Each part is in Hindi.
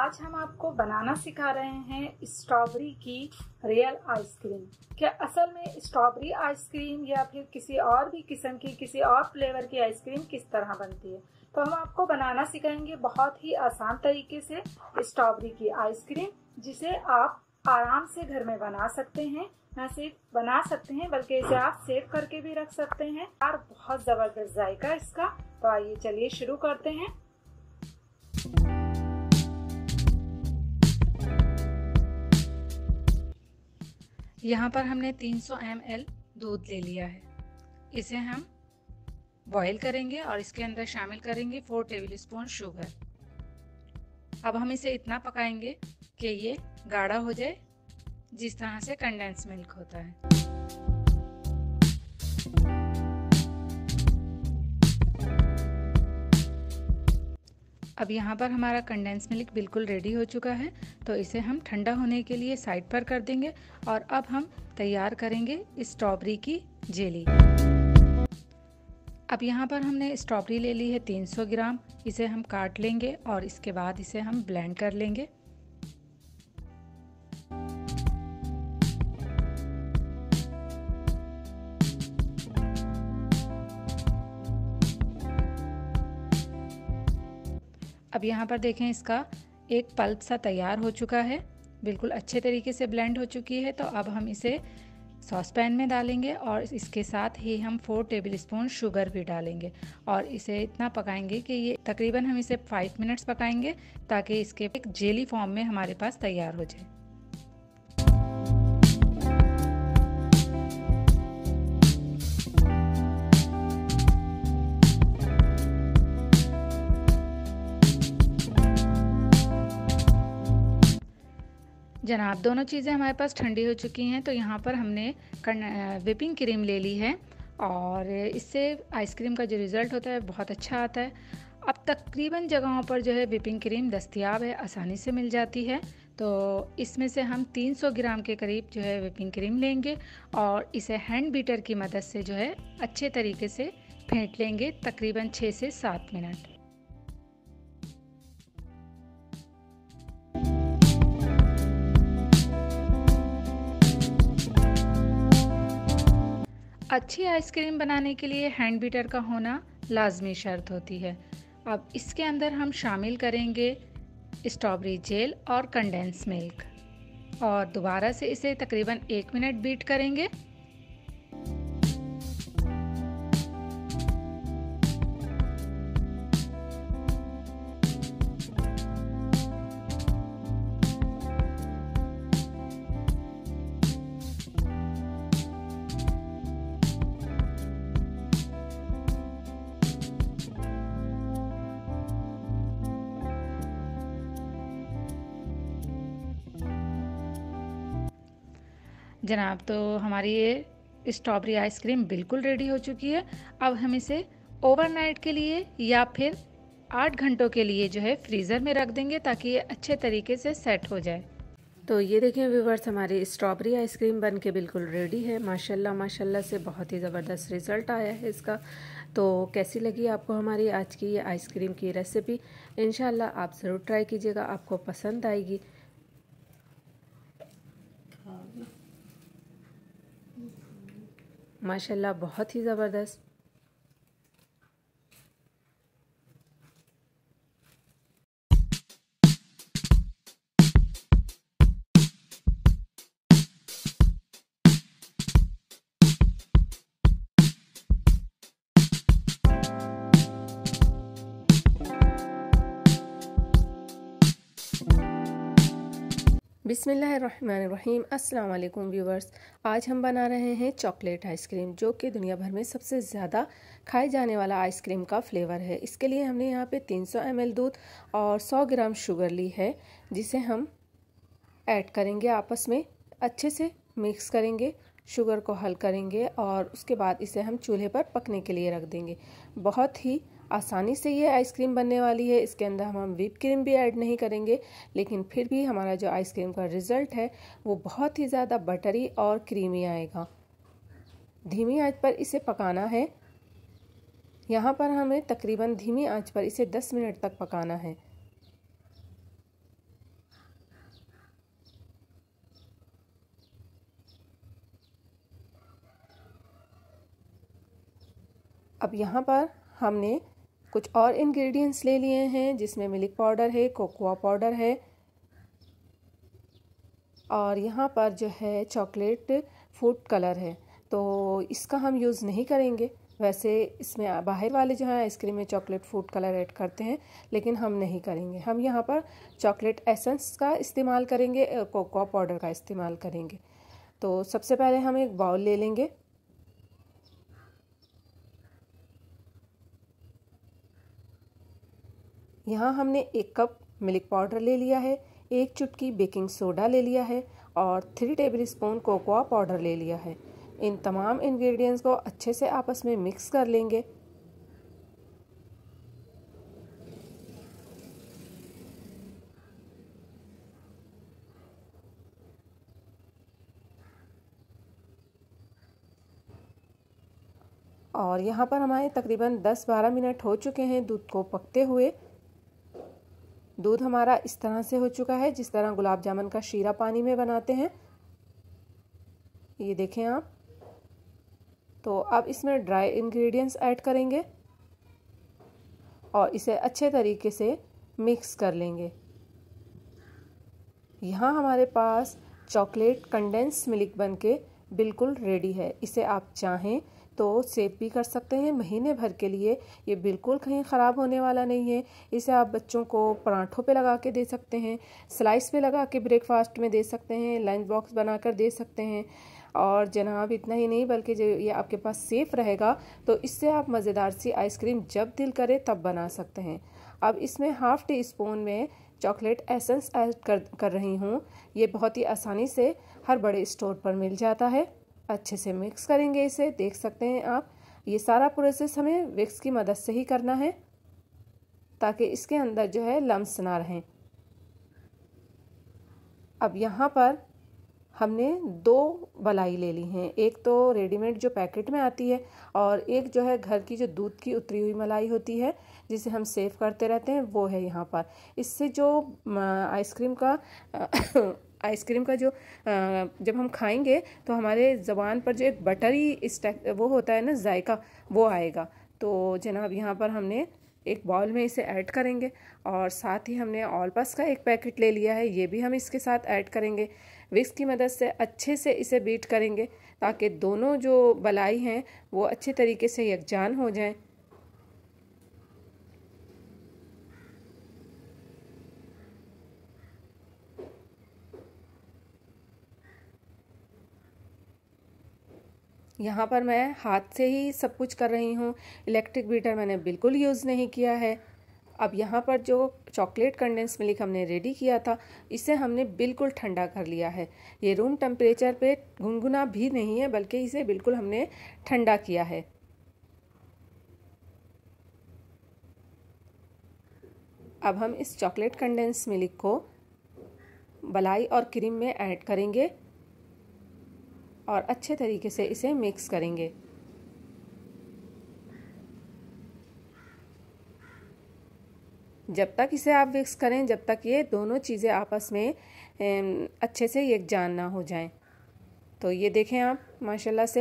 आज हम आपको बनाना सिखा रहे हैं स्ट्रॉबेरी की रियल आइसक्रीम। क्या असल में स्ट्रॉबेरी आइसक्रीम या फिर किसी और भी किस्म की किसी और फ्लेवर की आइसक्रीम किस तरह बनती है, तो हम आपको बनाना सिखाएंगे बहुत ही आसान तरीके से स्ट्रॉबेरी की आइसक्रीम, जिसे आप आराम से घर में बना सकते हैं। न सिर्फ बना सकते हैं बल्कि इसे आप सेव करके भी रख सकते हैं और बहुत ज़बरदस्त जायका इसका। तो आइए चलिए शुरू करते हैं। यहाँ पर हमने 300 ml दूध ले लिया है। इसे हम बॉईल करेंगे और इसके अंदर शामिल करेंगे 4 टेबलस्पून शुगर। अब हम इसे इतना पकाएंगे कि ये गाढ़ा हो जाए, जिस तरह से कंडेंस मिल्क होता है। अब यहाँ पर हमारा कंडेंस मिल्क बिल्कुल रेडी हो चुका है, तो इसे हम ठंडा होने के लिए साइड पर कर देंगे और अब हम तैयार करेंगे स्ट्रॉबेरी की जेली। अब यहाँ पर हमने स्ट्रॉबेरी ले ली है 300 ग्राम। इसे हम काट लेंगे और इसके बाद इसे हम ब्लेंड कर लेंगे। अब यहाँ पर देखें, इसका एक पल्प सा तैयार हो चुका है, बिल्कुल अच्छे तरीके से ब्लेंड हो चुकी है। तो अब हम इसे सॉस पैन में डालेंगे और इसके साथ ही हम 4 टेबलस्पून शुगर भी डालेंगे और इसे इतना पकाएंगे कि ये तकरीबन हम इसे 5 मिनट्स पकाएंगे, ताकि इसके एक जेली फॉर्म में हमारे पास तैयार हो जाए। जनाब, दोनों चीज़ें हमारे पास ठंडी हो चुकी हैं। तो यहाँ पर हमने व्हिपिंग क्रीम ले ली है और इससे आइसक्रीम का जो रिज़ल्ट होता है बहुत अच्छा आता है। अब तकरीबन जगहों पर जो है व्हिपिंग क्रीम दस्तयाब है, आसानी से मिल जाती है। तो इसमें से हम 300 ग्राम के करीब जो है व्हिपिंग क्रीम लेंगे और इसे हैंड बीटर की मदद से जो है अच्छे तरीके से फेंट लेंगे, तकरीबन 6 से 7 मिनट। अच्छी आइसक्रीम बनाने के लिए हैंड बीटर का होना लाजमी शर्त होती है। अब इसके अंदर हम शामिल करेंगे स्ट्रॉबेरी जेल और कंडेंस मिल्क और दोबारा से इसे तकरीबन 1 मिनट बीट करेंगे। जनाब, तो हमारी ये स्ट्रॉबेरी आइसक्रीम बिल्कुल रेडी हो चुकी है। अब हम इसे ओवरनाइट के लिए या फिर 8 घंटों के लिए जो है फ्रीज़र में रख देंगे, ताकि ये अच्छे तरीके से सेट हो जाए। तो ये देखें व्यूवर्स, हमारी स्ट्रॉबेरी आइसक्रीम बन के बिल्कुल रेडी है। माशाल्लाह माशाल्लाह से बहुत ही ज़बरदस्त रिज़ल्ट आया है इसका। तो कैसी लगी आपको हमारी आज की ये आइसक्रीम की रेसिपी? इंशाल्लाह आप ज़रूर ट्राई कीजिएगा, आपको पसंद आएगी। माशाल्लाह बहुत ही ज़बरदस्त। बिस्मिल्लाहिर्रहमानिर्रहीम। अस्सलाम वालेकुम व्यूवर्स, आज हम बना रहे हैं चॉकलेट आइसक्रीम, जो कि दुनिया भर में सबसे ज़्यादा खाए जाने वाला आइसक्रीम का फ्लेवर है। इसके लिए हमने यहाँ पे 300 ml दूध और 100 ग्राम शुगर ली है, जिसे हम ऐड करेंगे, आपस में अच्छे से मिक्स करेंगे, शुगर को हल करेंगे और उसके बाद इसे हम चूल्हे पर पकने के लिए रख देंगे। बहुत ही आसानी से ये आइसक्रीम बनने वाली है। इसके अंदर हम व्हिप क्रीम भी ऐड नहीं करेंगे, लेकिन फिर भी हमारा जो आइसक्रीम का रिज़ल्ट है वो बहुत ही ज़्यादा बटरी और क्रीमी आएगा। धीमी आंच पर इसे पकाना है। यहाँ पर हमें तकरीबन धीमी आंच पर इसे 10 मिनट तक पकाना है। अब यहाँ पर हमने कुछ और इंग्रेडिएंट्स ले लिए हैं, जिसमें मिल्क पाउडर है, कोकोआ पाउडर है और यहाँ पर जो है चॉकलेट फूड कलर है। तो इसका हम यूज़ नहीं करेंगे। वैसे इसमें बाहर वाले जो है आइसक्रीम में चॉकलेट फूड कलर ऐड करते हैं, लेकिन हम नहीं करेंगे। हम यहाँ पर चॉकलेट एसेंस का इस्तेमाल करेंगे, कोकोआ पाउडर का इस्तेमाल करेंगे। तो सबसे पहले हम एक बाउल ले लेंगे। यहाँ हमने 1 कप मिल्क पाउडर ले लिया है, 1 चुटकी बेकिंग सोडा ले लिया है और 3 टेबलस्पून कोकोआ पाउडर ले लिया है। इन तमाम इंग्रेडिएंट्स को अच्छे से आपस में मिक्स कर लेंगे। और यहाँ पर हमारे तकरीबन 10-12 मिनट हो चुके हैं दूध को पकते हुए। दूध हमारा इस तरह से हो चुका है जिस तरह गुलाब जामुन का शीरा पानी में बनाते हैं। ये देखें आप। तो अब इसमें ड्राई इंग्रेडिएंट्स ऐड करेंगे और इसे अच्छे तरीके से मिक्स कर लेंगे। यहाँ हमारे पास चॉकलेट कंडेंस मिल्क बनके बिल्कुल रेडी है। इसे आप चाहें तो सेव भी कर सकते हैं महीने भर के लिए। ये बिल्कुल कहीं ख़राब होने वाला नहीं है। इसे आप बच्चों को पराठों पे लगा के दे सकते हैं, स्लाइस पे लगा के ब्रेकफास्ट में दे सकते हैं, लंच बॉक्स बनाकर दे सकते हैं। और जनाब इतना ही नहीं बल्कि जो ये आपके पास सेफ रहेगा तो इससे आप मज़ेदार सी आइसक्रीम जब दिल करे तब बना सकते हैं। अब इसमें ½ टी स्पून में चॉकलेट एसेंस ऐड कर रही हूँ। ये बहुत ही आसानी से हर बड़े स्टोर पर मिल जाता है। अच्छे से मिक्स करेंगे इसे। देख सकते हैं आप, ये सारा प्रोसेस हमें विक्स की मदद से ही करना है ताकि इसके अंदर जो है लम्स ना रहें। अब यहाँ पर हमने 2 मलाई ले ली हैं। एक तो रेडीमेड जो पैकेट में आती है और एक जो है घर की जो दूध की उतरी हुई मलाई होती है जिसे हम सेव करते रहते हैं, वो है यहाँ पर। इससे जो आइसक्रीम का जो जब हम खाएंगे तो हमारे ज़बान पर जो एक बटरी वो होता है ना जायका, वो आएगा। तो जनाब यहाँ पर हमने एक बाउल में इसे ऐड करेंगे और साथ ही हमने ऑल पास का एक पैकेट ले लिया है, ये भी हम इसके साथ ऐड करेंगे। विक्स की मदद से अच्छे से इसे बीट करेंगे ताकि दोनों जो मलाई हैं वो अच्छे तरीके से यकजान हो जाएं। यहाँ पर मैं हाथ से ही सब कुछ कर रही हूँ, इलेक्ट्रिक बीटर मैंने बिल्कुल यूज़ नहीं किया है। अब यहाँ पर जो चॉकलेट कंडेंस मिल्क हमने रेडी किया था, इसे हमने बिल्कुल ठंडा कर लिया है। ये रूम टेम्परेचर पे गुनगुना भी नहीं है बल्कि इसे बिल्कुल हमने ठंडा किया है। अब हम इस चॉकलेट कंडेंस मिल्क को मलाई और क्रीम में ऐड करेंगे और अच्छे तरीके से इसे मिक्स करेंगे। जब तक इसे आप मिक्स करें जब तक ये दोनों चीज़ें आपस में अच्छे से यकजान ना हो जाएं। तो ये देखें आप माशाल्लाह से।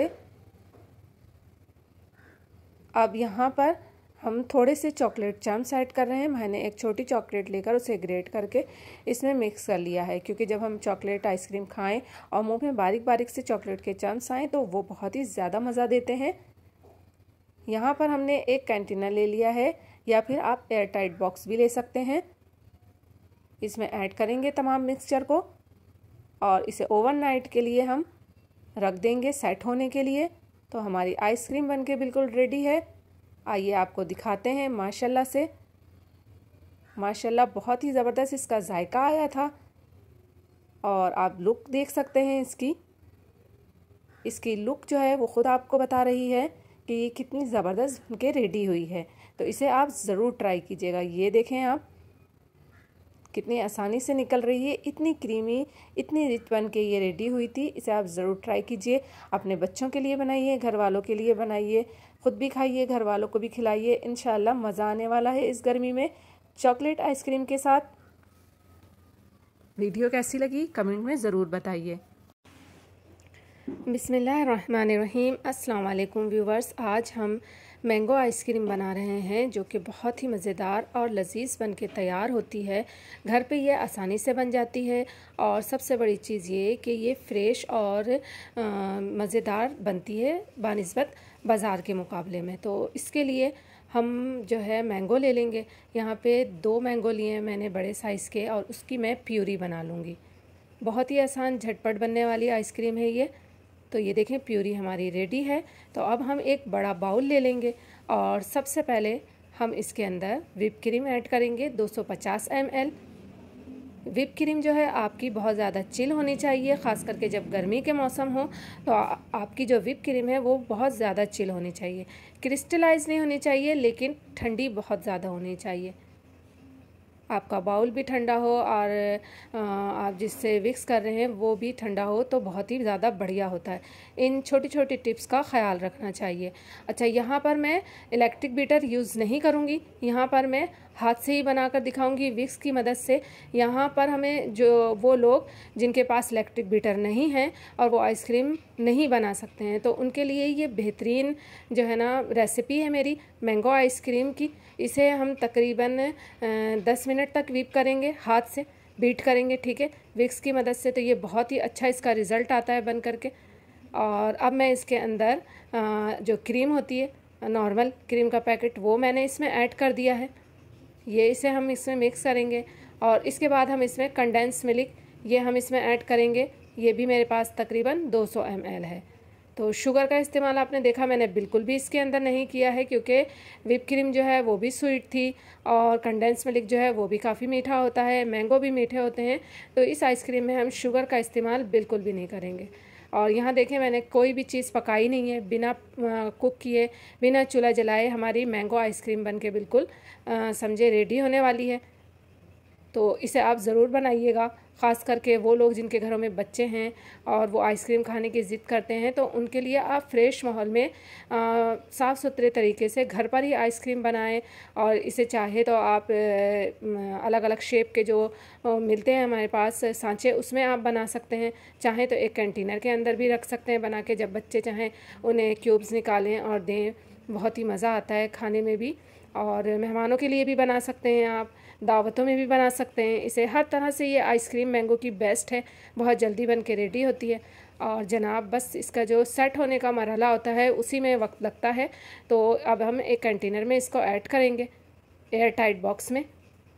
अब यहाँ पर हम थोड़े से चॉकलेट चम्स ऐड कर रहे हैं। मैंने एक छोटी चॉकलेट लेकर उसे ग्रेट करके इसमें मिक्स कर लिया है, क्योंकि जब हम चॉकलेट आइसक्रीम खाएं और मुंह में बारीक बारीक से चॉकलेट के चम्स आएँ तो वो बहुत ही ज़्यादा मज़ा देते हैं। यहाँ पर हमने एक कंटेनर ले लिया है या फिर आप एयर टाइट बॉक्स भी ले सकते हैं। इसमें ऐड करेंगे तमाम मिक्सचर को और इसे ओवरनाइट के लिए हम रख देंगे सेट होने के लिए। तो हमारी आइसक्रीम बनके बिल्कुल रेडी है। आइए आपको दिखाते हैं। माशाल्लाह से माशाल्लाह बहुत ही ज़बरदस्त इसका जायका आया था और आप लुक देख सकते हैं इसकी लुक जो है वो ख़ुद आपको बता रही है कि ये कितनी ज़बरदस्त बनके रेडी हुई है। तो इसे आप ज़रूर ट्राई कीजिएगा। ये देखें आप कितनी आसानी से निकल रही है, इतनी क्रीमी इतनी रिच बन के ये रेडी हुई थी। इसे आप ज़रूर ट्राई कीजिए। अपने बच्चों के लिए बनाइए, घर वालों के लिए बनाइए, ख़ुद भी खाइए, घर वालों को भी खिलाइए। इंशाल्लाह मज़ा आने वाला है इस गर्मी में चॉकलेट आइसक्रीम के साथ। वीडियो कैसी लगी कमेंट में ज़रूर बताइए। बिस्मिल्लाहिर्रहमानिर्रहीम। अस्सलाम वालेकुम व्यूवर्स। आज हम मैंगो आइसक्रीम बना रहे हैं जो कि बहुत ही मज़ेदार और लजीज बन के तैयार होती है। घर पे ये आसानी से बन जाती है और सबसे बड़ी चीज़ ये कि ये फ़्रेश और मज़ेदार बनती है बानिस्बत बाज़ार के मुकाबले में। तो इसके लिए हम जो है मैंगो ले लेंगे। यहाँ पे 2 मैंगो लिए हैं मैंने बड़े साइज़ के, और उसकी मैं प्यूरी बना लूँगी। बहुत ही आसान झटपट बनने वाली आइसक्रीम है ये। तो ये देखें प्यूरी हमारी रेडी है। तो अब हम एक बड़ा बाउल ले लेंगे और सबसे पहले हम इसके अंदर व्हिप क्रीम ऐड करेंगे 250 ml। व्हिप क्रीम जो है आपकी बहुत ज़्यादा चिल होनी चाहिए, ख़ास करके जब गर्मी के मौसम हो तो आपकी जो व्हिप क्रीम है वो बहुत ज़्यादा चिल होनी चाहिए। क्रिस्टलाइज नहीं होनी चाहिए, लेकिन ठंडी बहुत ज़्यादा होनी चाहिए। आपका बाउल भी ठंडा हो और आप जिससे विक्स कर रहे हैं वो भी ठंडा हो तो बहुत ही ज़्यादा बढ़िया होता है। इन छोटी छोटी टिप्स का ख़याल रखना चाहिए। अच्छा, यहाँ पर मैं इलेक्ट्रिक बीटर यूज़ नहीं करूँगी, यहाँ पर मैं हाथ से ही बनाकर दिखाऊंगी विक्स की मदद से। यहाँ पर हमें जो वो लोग जिनके पास इलेक्ट्रिक बीटर नहीं है और वो आइसक्रीम नहीं बना सकते हैं, तो उनके लिए ये बेहतरीन जो है ना रेसिपी है मेरी मैंगो आइसक्रीम की। इसे हम तकरीबन 10 मिनट तक व्हिप करेंगे, हाथ से बीट करेंगे, ठीक है, विक्स की मदद से। तो ये बहुत ही अच्छा इसका रिज़ल्ट आता है बन करके। और अब मैं इसके अंदर जो क्रीम होती है, नॉर्मल क्रीम का पैकेट, वो मैंने इसमें ऐड कर दिया है। ये इसे हम इसमें मिक्स करेंगे और इसके बाद हम इसमें कंडेंस मिल्क ये हम इसमें ऐड करेंगे। ये भी मेरे पास तकरीबन 200 ml है। तो शुगर का इस्तेमाल आपने देखा मैंने बिल्कुल भी इसके अंदर नहीं किया है, क्योंकि व्हिप क्रीम जो है वो भी स्वीट थी और कंडेंस मिल्क जो है वो भी काफ़ी मीठा होता है, मैंगो भी मीठे होते हैं। तो इस आइसक्रीम में हम शुगर का इस्तेमाल बिल्कुल भी नहीं करेंगे। और यहाँ देखें मैंने कोई भी चीज़ पकाई नहीं है, बिना कुक किए, बिना चूल्हा जलाए हमारी मैंगो आइसक्रीम बन के बिल्कुल समझे रेडी होने वाली है। तो इसे आप ज़रूर बनाइएगा, ख़ास करके वो लोग जिनके घरों में बच्चे हैं और वो आइसक्रीम खाने की ज़िद करते हैं, तो उनके लिए आप फ्रेश माहौल में साफ़ सुथरे तरीके से घर पर ही आइसक्रीम बनाएं। और इसे चाहे तो आप अलग अलग शेप के जो मिलते हैं हमारे पास सांचे, उसमें आप बना सकते हैं। चाहें तो एक कंटेनर के अंदर भी रख सकते हैं बना के, जब बच्चे चाहें उन्हें क्यूब्स निकालें और दें, बहुत ही मज़ा आता है खाने में भी। और मेहमानों के लिए भी बना सकते हैं, आप दावतों में भी बना सकते हैं इसे। हर तरह से ये आइसक्रीम मैंगो की बेस्ट है, बहुत जल्दी बन के रेडी होती है। और जनाब बस इसका जो सेट होने का मरहला होता है उसी में वक्त लगता है। तो अब हम एक कंटेनर में इसको ऐड करेंगे एयर टाइट बॉक्स में,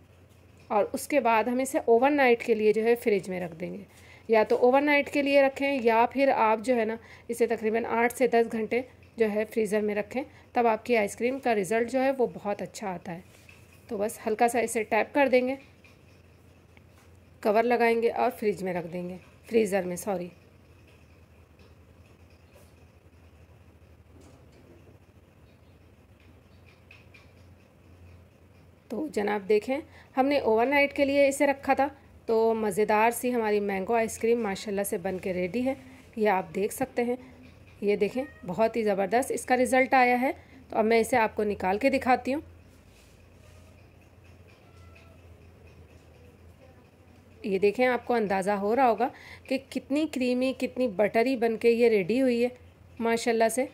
और उसके बाद हम इसे ओवरनाइट के लिए जो है फ्रिज में रख देंगे। या तो ओवरनाइट के लिए रखें या फिर आप जो है ना इसे तकरीबन 8 से 10 घंटे जो है फ्रीज़र में रखें, तब आपकी आइसक्रीम का रिज़ल्ट जो है वो बहुत अच्छा आता है। तो बस हल्का सा इसे टैप कर देंगे, कवर लगाएंगे और फ्रिज में रख देंगे, फ्रीज़र में सॉरी। तो जनाब देखें हमने ओवरनाइट के लिए इसे रखा था, तो मज़ेदार सी हमारी मैंगो आइसक्रीम माशाल्लाह से बन के रेडी है। ये आप देख सकते हैं, ये देखें बहुत ही ज़बरदस्त इसका रिज़ल्ट आया है। तो अब मैं इसे आपको निकाल के दिखाती हूँ। ये देखें, आपको अंदाज़ा हो रहा होगा कि कितनी क्रीमी, कितनी बटरी बन के ये रेडी हुई है माशाल्लाह से।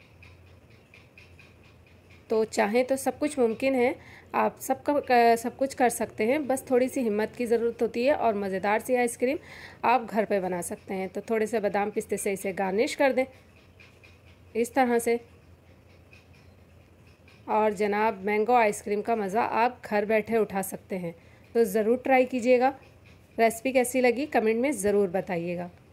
तो चाहें तो सब कुछ मुमकिन है, आप सब कुछ कर सकते हैं, बस थोड़ी सी हिम्मत की ज़रूरत होती है। और मज़ेदार सी आइसक्रीम आप घर पे बना सकते हैं। तो थोड़े से बादाम पिस्ते से इसे गार्निश कर दें इस तरह से। और जनाब मैंगो आइसक्रीम का मज़ा आप घर बैठे उठा सकते हैं। तो ज़रूर ट्राई कीजिएगा। रेसिपी कैसी लगी कमेंट में ज़रूर बताइएगा।